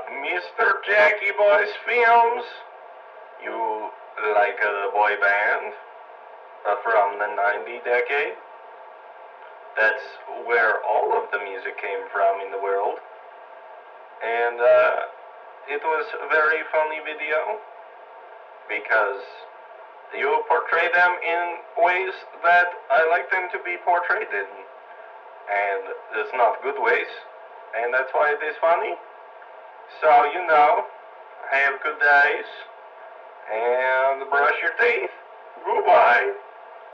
Mr. Jackie Boy's Films. You like a boy band from the 90 decade? That's where all of the music came from in the world. And it was a very funny video because you portray them in ways that I like them to be portrayed in. And it's not good ways. And that's why it is funny. So, have good days and brush your teeth. Goodbye.